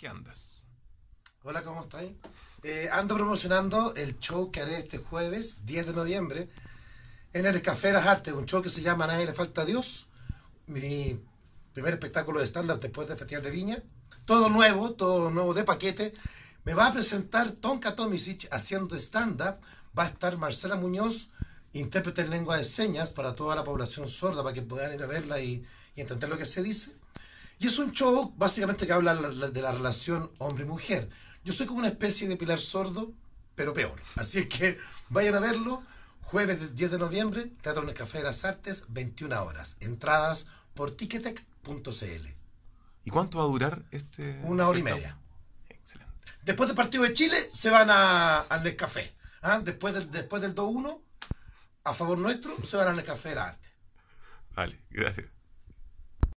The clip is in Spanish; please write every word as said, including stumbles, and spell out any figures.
qué andas? Hola, ¿cómo estáis? Eh, ando promocionando el show que haré este jueves, diez de noviembre, en el Café de las Artes, un show que se llama A Nadie le falta a Dios, mi primer espectáculo de stand-up después del Festival de Viña. Todo nuevo, todo nuevo de paquete. Me va a presentar Tonka Tomisic haciendo stand-up. Va a estar Marcela Muñoz, intérprete en lengua de señas para toda la población sorda, para que puedan ir a verla y, y entender lo que se dice. Y es un show básicamente que habla de la relación hombre y mujer. Yo soy como una especie de Pilar Sordo, pero peor. Así es que vayan a verlo. Jueves diez de noviembre, Teatro en el Café de las Artes, veintiuna horas. Entradas por ticketek punto cl. ¿Y cuánto va a durar este? Una hora y espectáculo? media. Excelente. Después del partido de Chile, se van a, al Nescafé. ¿Ah? Después del, después del dos uno, a favor nuestro, se van al Nescafé de las Artes. Vale, gracias.